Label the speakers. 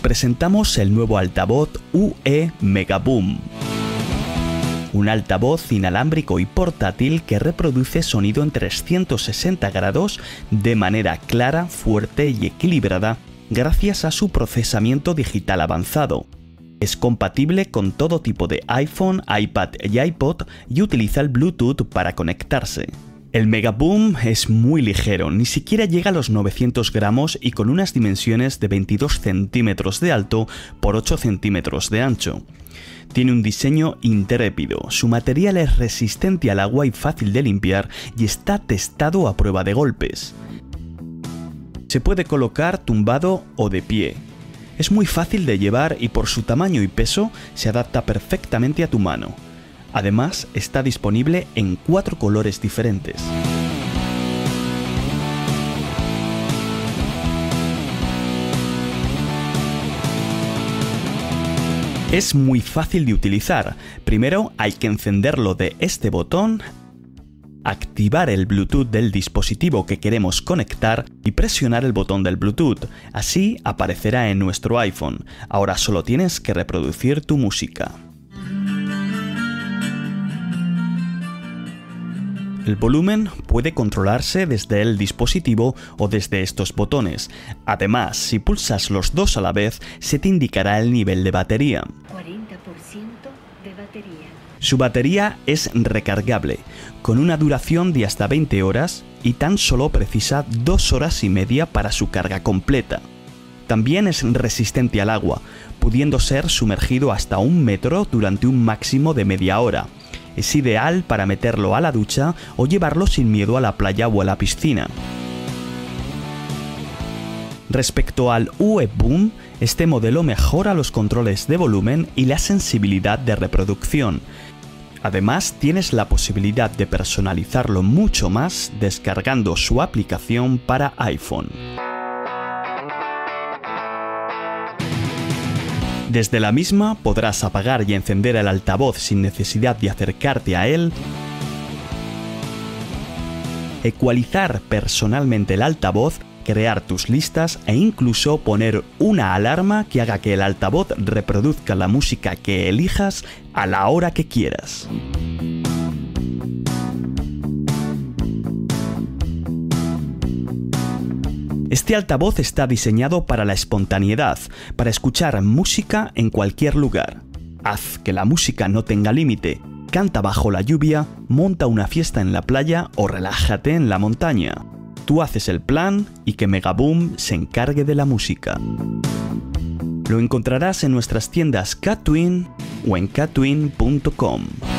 Speaker 1: presentamos el nuevo altavoz UE Megaboom. Un altavoz inalámbrico y portátil que reproduce sonido en 360 grados de manera clara, fuerte y equilibrada gracias a su procesamiento digital avanzado. Es compatible con todo tipo de iPhone, iPad y iPod y utiliza el Bluetooth para conectarse. El Megaboom es muy ligero, ni siquiera llega a los 900 gramos y con unas dimensiones de 22 centímetros de alto por 8 centímetros de ancho. Tiene un diseño intrépido, su material es resistente al agua y fácil de limpiar y está testado a prueba de golpes. Se puede colocar tumbado o de pie. Es muy fácil de llevar y por su tamaño y peso se adapta perfectamente a tu mano. Además, está disponible en 4 colores diferentes. Es muy fácil de utilizar. Primero hay que encenderlo de este botón, activar el Bluetooth del dispositivo que queremos conectar y presionar el botón del Bluetooth. Así aparecerá en nuestro iPhone. Ahora solo tienes que reproducir tu música. El volumen puede controlarse desde el dispositivo o desde estos botones. Además, si pulsas los dos a la vez, se te indicará el nivel de batería.
Speaker 2: 40% de batería.
Speaker 1: Su batería es recargable, con una duración de hasta 20 horas y tan solo precisa 2 horas y media para su carga completa. También es resistente al agua, pudiendo ser sumergido hasta 1 metro durante un máximo de media hora. Es ideal para meterlo a la ducha o llevarlo sin miedo a la playa o a la piscina. Respecto al UE Boom, este modelo mejora los controles de volumen y la sensibilidad de reproducción. Además, tienes la posibilidad de personalizarlo mucho más descargando su aplicación para iPhone. Desde la misma podrás apagar y encender el altavoz sin necesidad de acercarte a él, ecualizar personalmente el altavoz, crear tus listas e incluso poner una alarma que haga que el altavoz reproduzca la música que elijas a la hora que quieras. Este altavoz está diseñado para la espontaneidad, para escuchar música en cualquier lugar. Haz que la música no tenga límite, canta bajo la lluvia, monta una fiesta en la playa o relájate en la montaña. Tú haces el plan y que Megaboom se encargue de la música. Lo encontrarás en nuestras tiendas Catwin o en catwin.com.